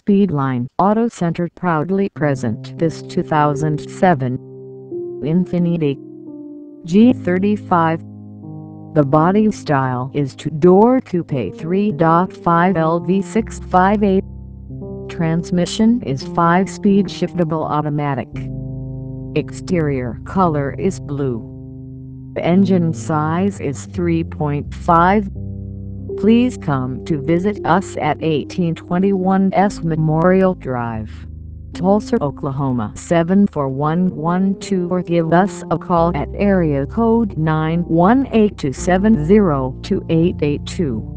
Speedline Auto Center proudly present this 2007 Infiniti G35. The body style is two-door coupe 3.5 LV658. Transmission is 5-speed shiftable automatic. Exterior color is blue. Engine size is 3.5. Please come to visit us at 1821 S Memorial Drive, Tulsa, Oklahoma 74112, or give us a call at area code 918-270-2882.